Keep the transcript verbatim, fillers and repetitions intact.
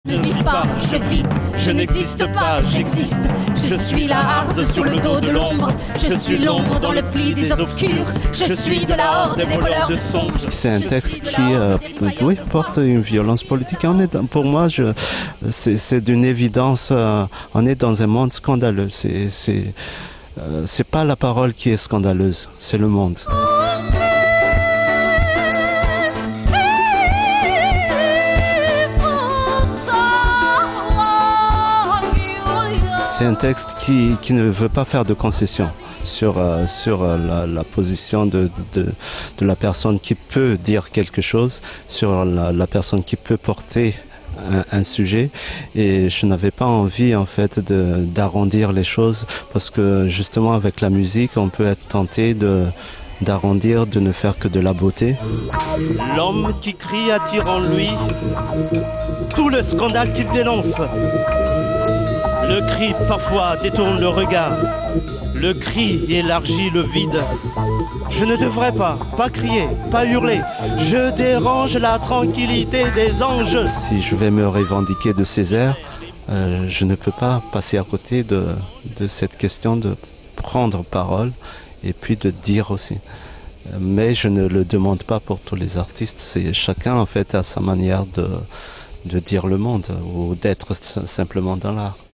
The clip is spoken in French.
Ne vis pas, je vis, je n'existe pas, j'existe. Je suis la harde sur le dos de l'ombre. Je suis l'ombre dans le pli des obscurs. Je suis de la horde des voleurs de songes. C'est un texte qui euh, oui, porte une violence politique. On est, pour moi, je, c'est, c'est d'une évidence. Euh, on est dans un monde scandaleux. C'est, c'est, euh, c'est pas la parole qui est scandaleuse, c'est le monde. C'est un texte qui, qui ne veut pas faire de concession sur, euh, sur la, la position de, de, de la personne qui peut dire quelque chose, sur la, la personne qui peut porter un, un sujet. Et je n'avais pas envie en fait de, d'arrondir les choses parce que justement avec la musique on peut être tenté de d'arrondir, de ne faire que de la beauté. L'homme qui crie attire en lui tout le scandale qu'il dénonce. Le cri parfois détourne le regard. Le cri élargit le vide. Je ne devrais pas, pas crier, pas hurler. Je dérange la tranquillité des anges. Si je vais me revendiquer de Césaire, euh, je ne peux pas passer à côté de, de cette question de prendre parole et puis de dire aussi. Mais je ne le demande pas pour tous les artistes. C'est chacun en fait a sa manière de, de dire le monde ou d'être simplement dans l'art.